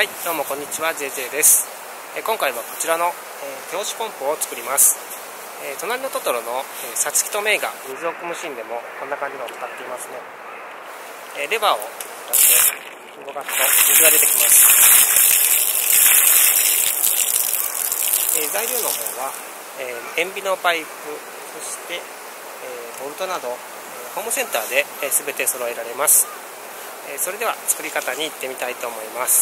はい、どうもこんにちは、JJ です。今回はこちらの、手押しポンプを作ります。隣のトトロの、さつきとメイが水を汲むシーンでもこんな感じのを使っていますね。レバーをこうやって動かすと水が出てきます。材料の方は、塩ビのパイプ、そして、ボルトなど、ホームセンターで全て揃えられます。それでは作り方に行ってみたいと思います。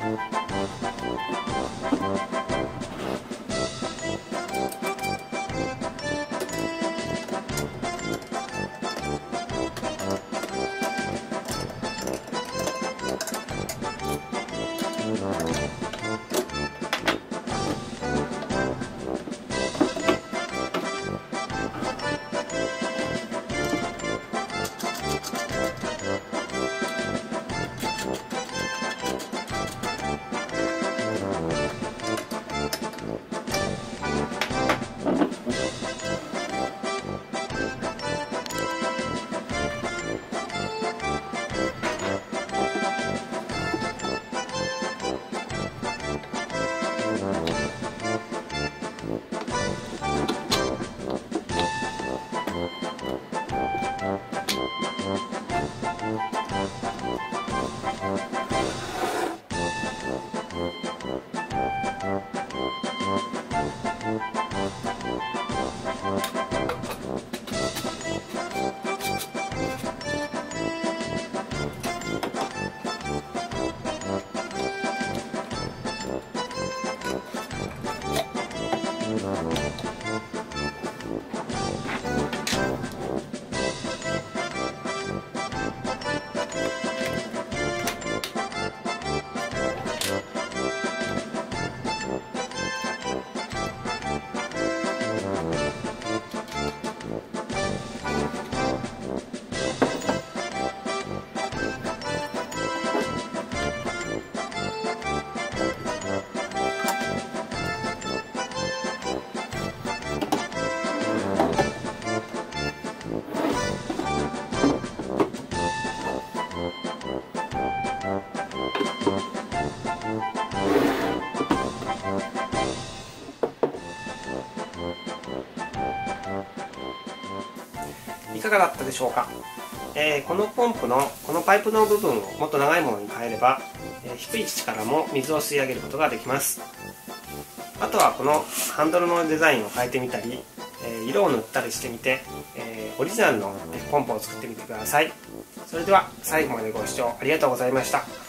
いかがだったでしょうか。このポンプのこのパイプの部分をもっと長いものに変えれば、低い位置からも水を吸い上げることができます。あとはこのハンドルのデザインを変えてみたり、色を塗ったりしてみて、オリジナルのポンプを作ってみてください。それでは最後までご視聴ありがとうございました。